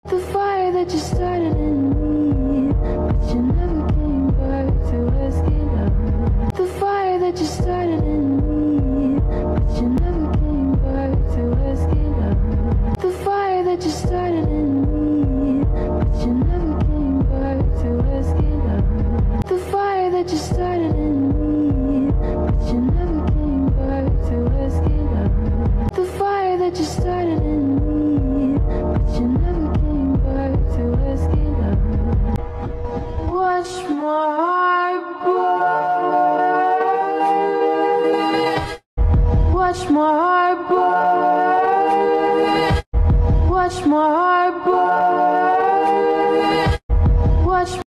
The fire that you started in me, but you never came back to ask it out. The fire that you started in me, but you never came back to ask it out. The fire that you started in me, but you never came back to ask it out. The fire that you started in me, but you never came back to ask it out. The fire that you started in me, but you never came back to ask it out. Watch my heart burn. Watch my heart burn. Watch my heart burn. Watch